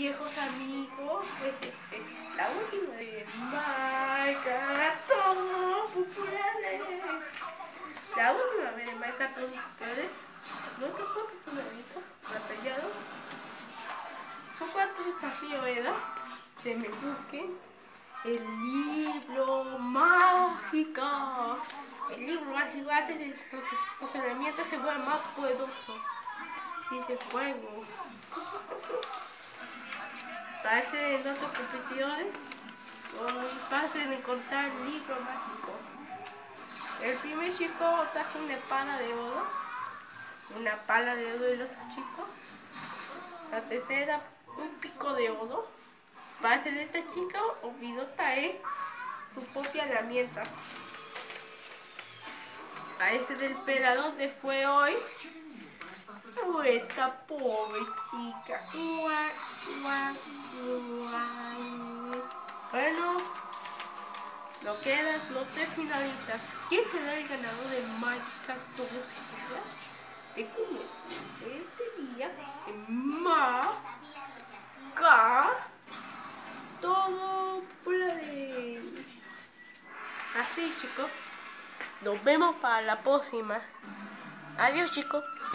viejos amigos, pues la última de Maicatón Populares. La última vez de Maicatón Populares, no te puedo que fundamentos batallados. Son 4 desafíos, ¿verdad? Que me busquen el libro mágico. El libro mágico antes de los funcionamientos se vuelve más poderoso. Dice fuego. Parece de nuestros competidores, es muy fácil de encontrar el libro mágico. El primer chico trajo una pala de oro, del otro chico. La tercera, un pico de oro. Parece de este chico olvidó traer su propia herramienta. Parece del pelador de fue hoy. Esta pobre chica. Bueno, lo quedan los 3 finalistas. ¿Quién será el ganador de Mágica Todos Estudios? Te comento este día en Mágica Todo Play. Así, chicos. Nos vemos para la próxima. Adiós, chicos.